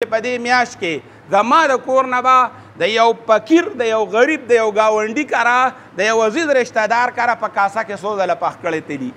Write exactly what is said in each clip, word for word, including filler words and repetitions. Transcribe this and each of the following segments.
په دې میاشت کې زما د کور نه به د یو فقیر د یو غریب د یو ګاونډي کره د یو عزیز رشته دار کره په کاسه کې څو ځله پخ کړی تلي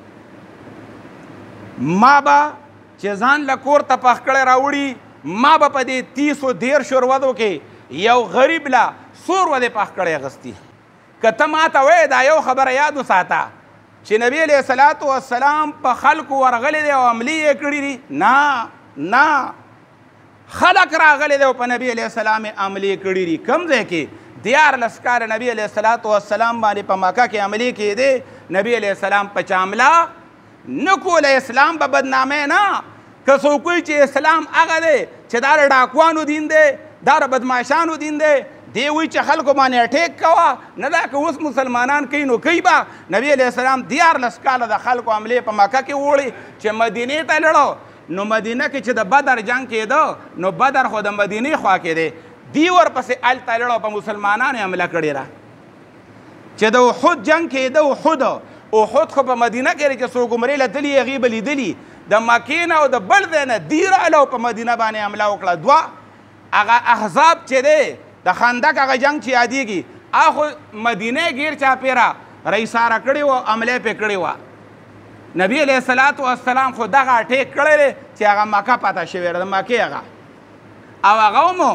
ما به چې ځان له کور ته پخ کړی راوړي ما به په دې تیسو دېرشو ورځو کې یو غریب له څو ورځې پخ کړی اخیستي که ته ما ته وایې دا یو خبره یاد وساته چې نبی علیه الصلاة والسلام په خلکو ورغلی دی او حملې یې کړي دي نه نه خلک راغلی دی او په نبی علیه السلام یې حملې کړي دي کوم ځای کې دیارلس کاله نبی علیه الصلاة والسلام باندې په مکه کې حملې کېدې نبی علیه السلام په چا حمله نه کوله اسلام به بدنامۍ نه که څوک وایي چې اسلام هغه دی چې دا د ډاکوانو دین دی دا د بدماشانو دین دی دی وی چې خلکو باندې اټیک کوه نه دا که اوس مسلمانان کوي نو کوي به نبی علیه السلام دیارلس کاله د خلکو حملې په مکه کې وړي چې مدینې ته لړو نو مدینه کې چې د بدر جنګ کېده نو بدر خو د مدینې خوا کې دی دی ورپسې هلته لړو په مسلمانانو حمله کړې ده چې د احد جنګ کېده احد احد خو په مدینه کې دی چې څوک عمرې له تلي هغې به لیدلي د مکې نه او د بل ځای نه دی راغله او په مدینه باندې حمله وکړه دوه هغه احزاب چې دی د خندق هغه جنګ چې یادېږي هغه مدینه ګیر چاپېره رئیساره کړې وه حمله پې کړې وه نبي علیه الصلاة والسلام خو دغه اټیک کړی دی چې هغه مکه پته شوې ده د مکې هغه او هغه مو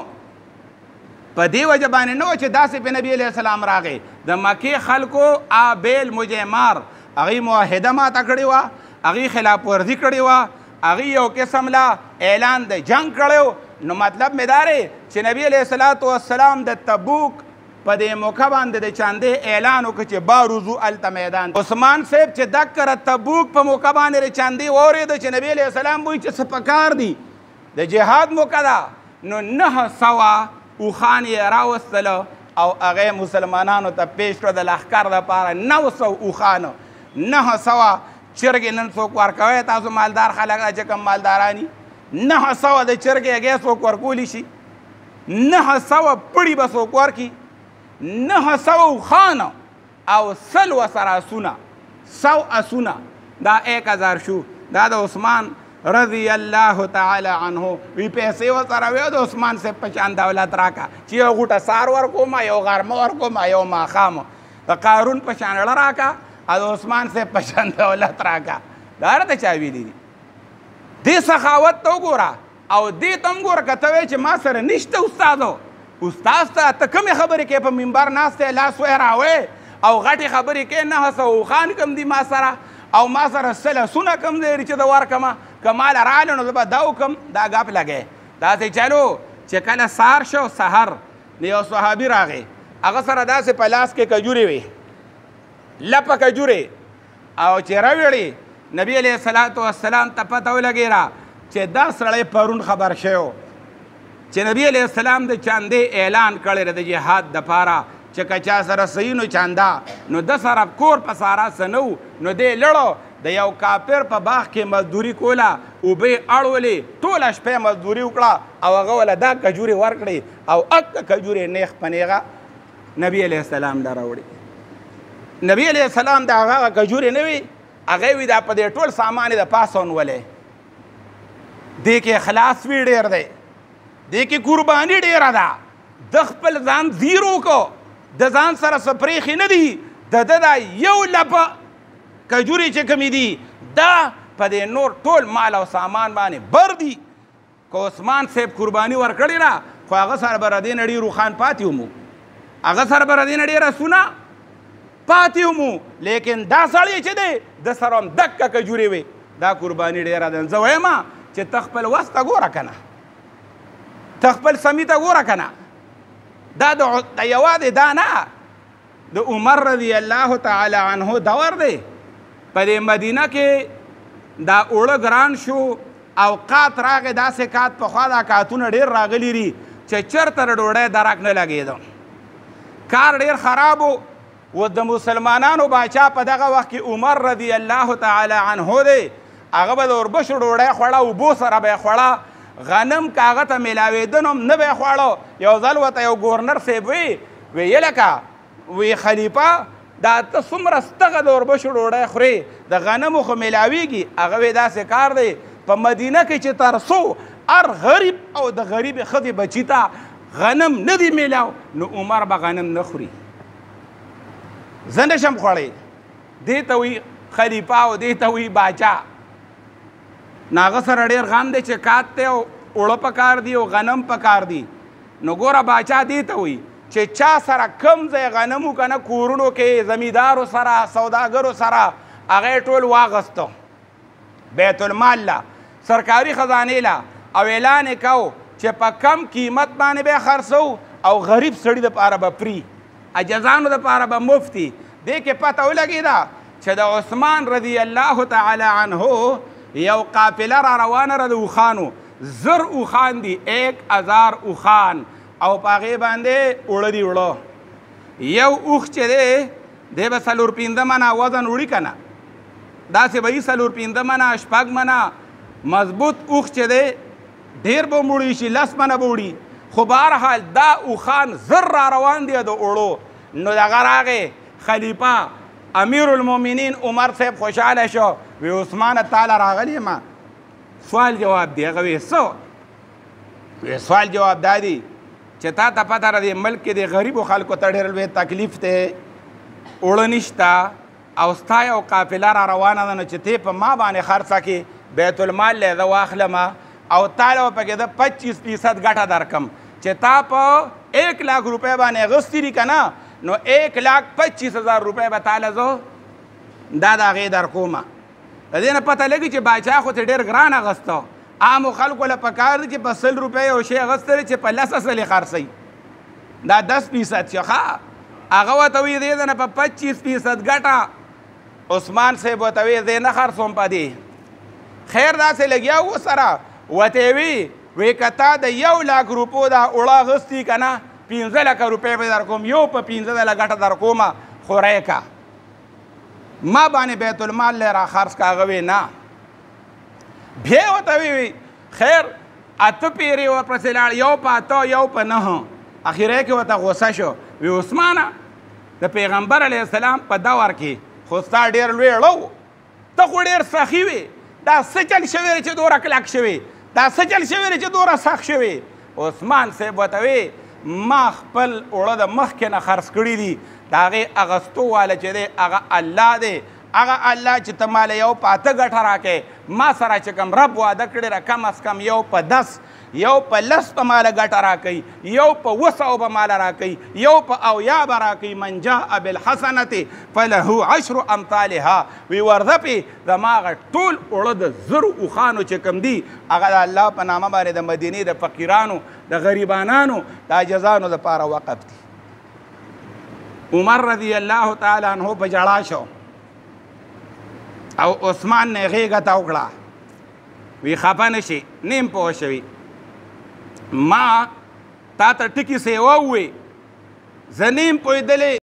په دې وجه باندې نه و چې داسې په نبي علیه السلام راغی د مکې خلکو آبیل مجمار هغوی معاهده ماته کړې وه هغوی خلاف ورزي کړې وه هغوی یو قسم له اعلان د جنګ کړی نو مطلب مې دا دی چې نبی علیه الصلاة والسلام د تبوک په دې موقع باندې د چاندې اعلان وکړ چې باروزو هلته میدان عثمان صاحب چې دکره تبوک په موقع باندې د چاندې واورېده چې نبی علیه السلام وایي چې څه پکار دي د جهاد موقع ده نو نه سوه اوښان یې راوستله او هغه مسلمانانو ته پیش کړه د لښکر دپاره نو سو اوښان نه سوه چرګې نن څوک ورکوی تاسو مالدار خلک چې کوم مالدارانی نه سوه د چرګې هګۍ څوک ورکولی شي نه سوه پړي به څوک ورکي نه سوه اوښان او سل ورسره اسونه سو اسونه دا ایک هزار شو دا د عثمان رضی الله تعالی عنه وی پیسې ورسره وی د عثمان صاحب په شان دولت راکه چې یو غوټه سار ورکوم یو غرمه ورکوم یو ماښام د قارون په شان اړه راکه او د عثمان صاحب په شان دولت راکه دا راته چا ویلي دي دې سخاوت ته وګوره او دې ته هم ګوره که ته وایې چې ما سره نشته استادو استاد ته ته کومې خبرې کوې په منبر ناست دی لاس وهراوې او غټې خبرې کوې نه هسه اوښان کم دي ما سره او ما سره سل اسونه کم دی چې د ورکمه که ماله راغله نو زه به دا وکړم دا ګپ لګی داسې چلو چې کله سهار شو سحر نو یو صحابي راغی هغه سره داسې په لاس کې کجورې وې لپه کجورې او چې راویړې نبی علیه الصلاة والسلام ته پته ولګېره چې دا سړی پرون خبر شوی چې نبی علیه السلام د چاندې اعلان کړی د جهاد دپاره چې که چا سره صحیح نو چانده نو ده سره کور په سارا څه نه و نو دی لړو د یو کافر په باغ کې مزدوري کوله اوبې اړولې ټوله شپه مزدوري وکړه او هغه وله دا کجورې ورکړې او اکه کجورې نیغ په نیغه نبی علیه السلام له راوړې نبی علیه السلام د هغه کجورې نه وي هغه وي دا په دې ټول سامان یې د پاسه ونولې دې کې اخلاص وي ډېر دی دې کې قرباني ډېره ده د خپل ځان زیر وکړو د ځان سره څه پرېښې نه دي د ده دا یو لپه کجورې چې کومې دي دا په دې نور ټول مال او سامان باندې بر دي که عثمان صاحب قرباني ورکړې ده خو هغه سره به ردې نه ډېر روښان پاتې ومو هغه سره به ردې نه ډېره سونه پاتې ومو لیکن دا سړی چې دی د سره هم دکه کجورې وې دا قرباني ډېره ده زه وایم چې ته خپل وس ته ګوره که نه ته خپل سمي ته ګوره که نه دا د یوازې دا نه د عمر رضی الله تعالی عنه دور دی په دې مدینه کې دا اوړه ګران شو اوقات راغې داسې کات پخوا دا کاتونه ډېر راغلي دي چې چېرته د ډوډۍ درک نه لګېده کار ډېر خراب و و د مسلمانانو باچا په دغه وخت کې عمر رضی الله تعالی عنه دی هغه به د اوربشو ډوډۍ خوړه اوبو سره به یې خوړه غنم که هغه ته میلاوېده نو نه به یې خوړه یو ځل ورته یو ګورنر صاحب وی وی یلکه وی خلیفه دا ته څومره ستغه د اوربشو ډوډۍ خورې د غنمو خو میلاویږي هغه وی داسې کار دی په مدینه کې چې تر څو هر غریب او د غریب ښځې بچي ته غنم نه دی میلاو نو عمر به غنم نه خوري. زه نشم خوړی. دې ته وایي خلیفه او دې ته وایي باچا. نو هغه سره ډېر غم دی چې کات دی او اوړه پکار دي او غنم پکار دي. نو ګوره باچا دې ته وایي چې چا سره کم ځای غنم و که نه کورونو کې زمیندارو سره سوداګرو سره هغه یې ټول واغسته بیت المال له سرکاري خزانې له او اعلان یې کو چې په کم قیمت باندې به خرڅو او غریب سړي دپاره به فري عجزانو دپاره به مفتي. دې کې پته ولګېده چې د عثمان رضی الله تعالی عنه یو قافله را روانه ده د اوښانو زر اوښان دي ایک هزار اوښان او په هغې باندې اوړه دي اوړه. یو اوښ چې دی دی به څلور پنځه منه وزن وړي که نه داسې به یي څلور پنځه منه شپږ منه مضبوط اوښ چې دی ډېر به مړی شي لس منه به وړي. خو بهرحال دا اوښان زر را روان دي د اوړو. نو دغه راغی خلیفه امیر المؤمنین عمر صاحب خوشحاله شو وی عثمانه تاله راغلی یم سوال جواب دی. هغه وی څه وی سوال جواب دا دی چې تا ته پته ده دې ملک کې د غریبو خلکو ته ډېر لوی تکلیف دی اوړه نشته او ستا یو قافله را روانه ده نو چې تی په ما باندې خرڅه کړې بیت المال لی زه واخلمه او تا له به پکې د پچیس فیصد ګټه درکم چې تا په ایک لاک روپۍ باندې اخیستي دي که نه نو ایک لاک پچیس هزار روپۍ به تاله زه دا د هغې درکومه. د دې نه پته لګي چې باچا خو ترې ډېر ګران اخیسته عامو خلکو له پکار دی چې په سل روپۍ یو شی اخیستی دی چې په لس اصلې خرڅوي دا دس فیصد شي ښه هغه ورته وایي دې ده نه په پچیس فیصد ګټه. عثمان صاحب ورته وایي زه نه خرڅوم په دې خیر داسې لګیا و سره ورته وی وی که تا د یو لاک روپو دا اوړه اخیستي که نه پنځه لکه روپۍ به در کوم یو په پنځه ځله ګټه در کومه خورئ که ما باندې بیت المال لی را خرڅ که هغه وی نه. بیا یې ورته وی خیر اته پیرې ورپسې لاړ یو په اته یو په نهه اخیری کې ورته غوسه شو وی عثمانه د پیغمبر علیه السلام په دور کې خو ستا ډېر لوی اړه و ته خو ډېر سخي وې دا څه چل شوی دی چې دومره کلک شوی دا څه چل شوی دی چې دومره سخت شوی. عثمان صاحب ورته وی ما خپل اوړه د مخکې نه خرڅ کړي دي د هغې اغستو واله چې دی هغه الله دی هغه الله چې ته ماله یو په اته ګټه راکې ما سره چې کوم رب واده کړې ده کم از کم یو په دس یو په لس به ماله ګټه راکوي یو په اوه سوه به ماله راکوي یو په اویا به راکوي من جاء بالحسنة فله عشر امثالها وی ورځه پې زما هغه ټول اوړه د زرو اوښانو چې کوم دي هغه د الله په نامه باندې د مدینې د فقیرانو د غریبانانو د عاجزانو دپاره وقف دي. عمر رضی الله تعالی عنه په ژړا شو او عثمان نه غېږه ته وکړه وی خفه نه شي نیم پوه شوي ما تا ته ټکي سیوه ووې زه نیم پوهېدلی